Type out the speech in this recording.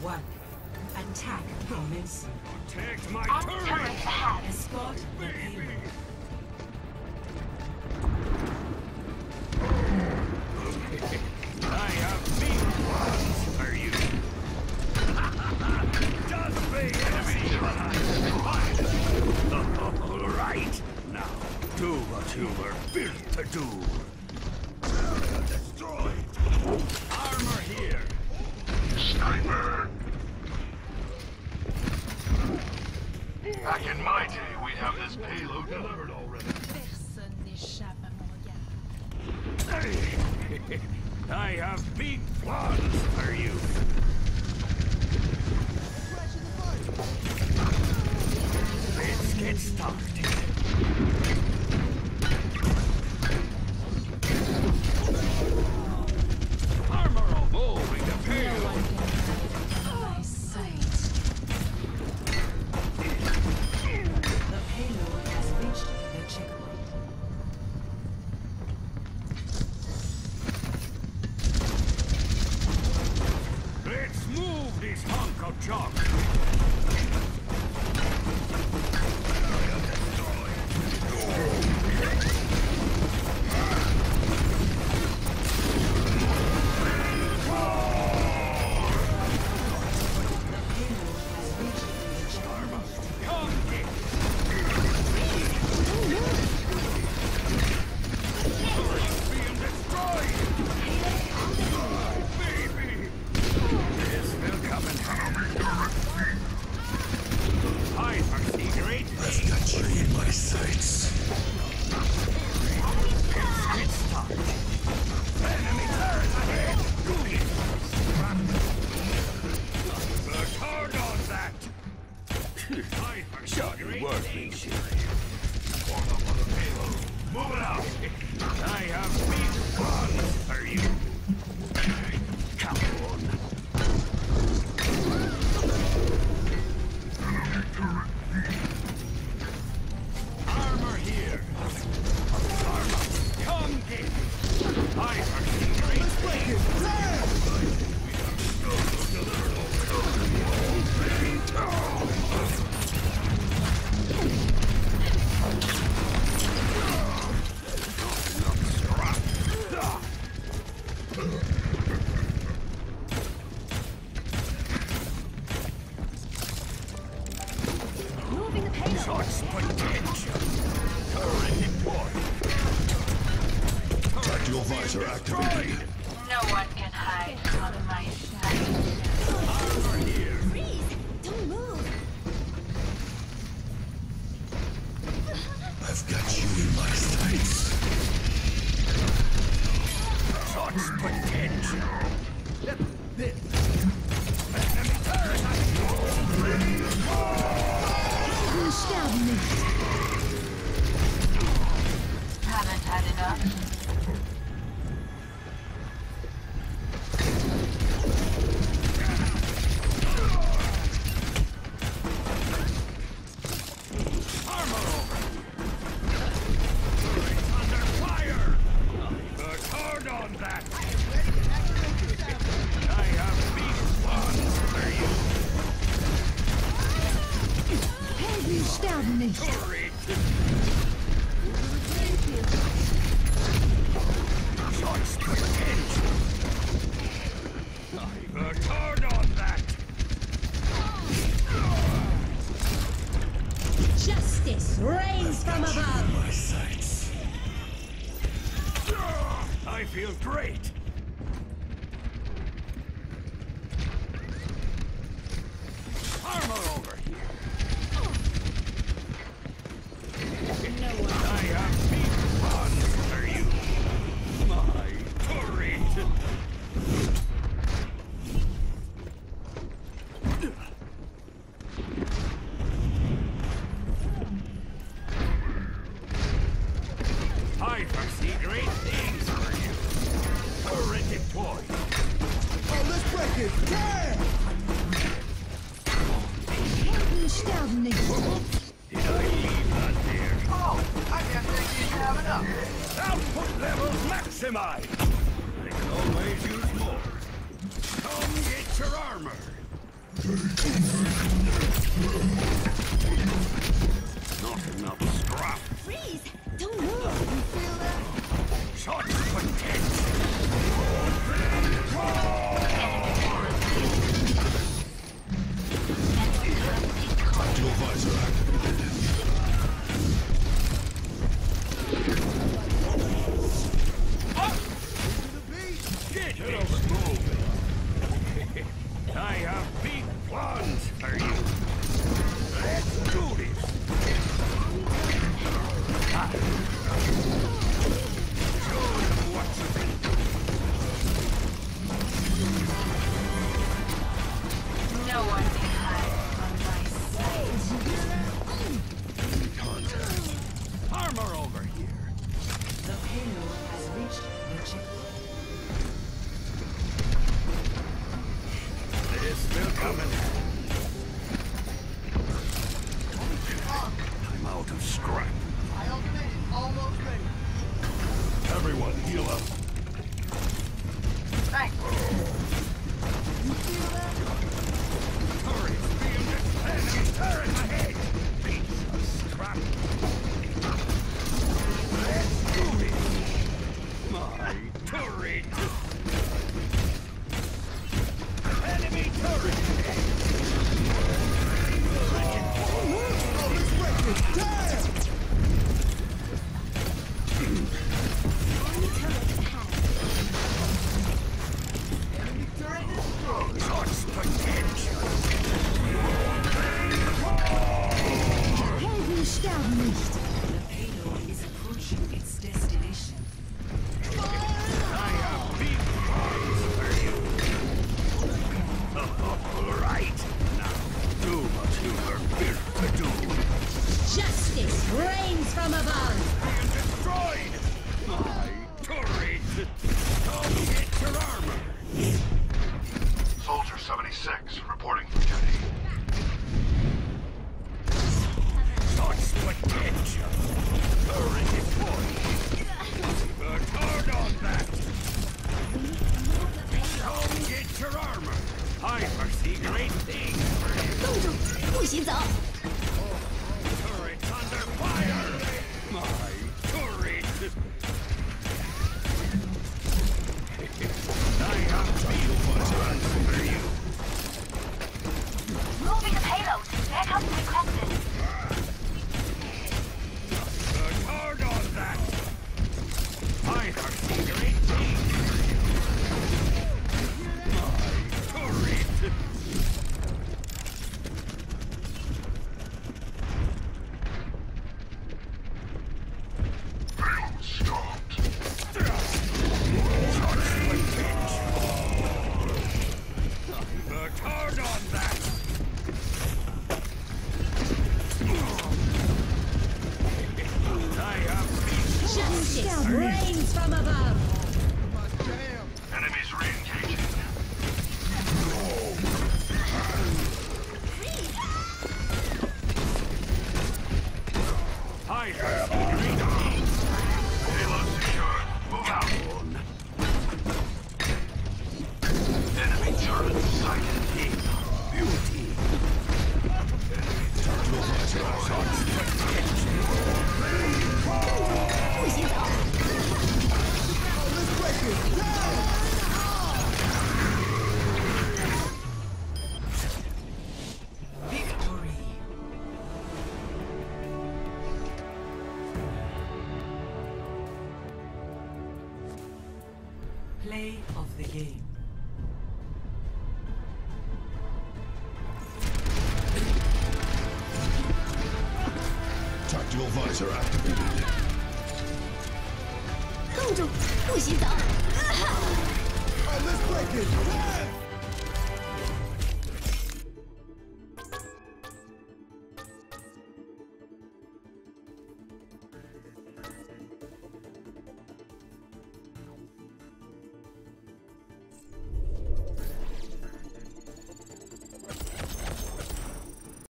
1. Attack commencing. Protect my Turret turret! ahead. Escort the payload. I have big ones for you. Just be enemy. All right. Now, do what you were built to do. Destroyed. Armor here. Sniper! Back in my day, we'd have this payload delivered already. Personne n'échappe à mon regard. I have big plans for you. Let's get started. Armor of moving the payload. My sight. The payload has reached the checkpoint. Let's move this hunk of junk. Come get being destroyed! Baby! This will come in handy. I foresee great I've got you in my sights. Get started. Enemy turret ahead! Work hard on that! I foresee great workmanship. Form up on the payload. Move it out! I have big plans for you. Come on. Armor here. Armor, come get it. I foresee great Moving the payload. Shots potential. Turret deployed. Tactical visor activated. No one can hide from my sight. Armor here. Freeze! Don't move! I've got you in my sights. Shots potential. Enemy turret Sterben nicht! Haven't had enough. Armor over. It's under fire. Work hard on that. I have big plans for you. Helden sterben nicht! Turret. Shots potential. I worked hard on that. Justice reigns from above! My sights. I feel great. Armor over here. I have big plans for you. My turret. I foresee great things for you. Turret deployed. Oh, let's break it! Yeah! Helden sterben nicht! Did I leave that there? Oh, I guess they didn't have enough. Output levels maximized! I can always use more. Come get your armor. Not enough scrap. Freeze! Don't move! Shots potential. Tactical visor activated. Get this moving. I have big plans for you. Let's do this. Show them what you think. No one can hide from my sight. Armor over here. The payload has reached the checkpoint. This will come in handy. I'm out of scrap. My ultimate is almost ready. Everyone heal up. Thanks. Hurry, being this enemy turret ahead. Piece of scrap. Let's do this. My turret. Enemy turret. Oh, let's break it. Damn! Enemy turret destroyed. Shots potential. Helden sterben nicht! The payload is approaching its destination. I have big plans for you. All right. Now, do what you were built to do. Justice reigns from above! Being destroyed. My turret. Come get your armor. Soldier 76 reporting for duty. Shots potential. Turret deployed. But hard on that. Come get your armor. I foresee great things for you. 公主，不许走！ Turret's under fire. My turret. I have big plans for you. Moving the payload. Backup requested. But hard on that. I foresee great things for you. My turret. Payload stopped. Shots potential. But hard on that. I have big Justice reigns from above! My jam. Enemies re-engaging. I foresee great things. Payload secured. Move out. Enemy turret sighted. Beauty. Tactical visor Shots potential. 不许走！ Oh, let's break it. Damn! Victory. Play of the game. Tactical visor activated. 公主，不许走！ Oh, let's break it. Damn!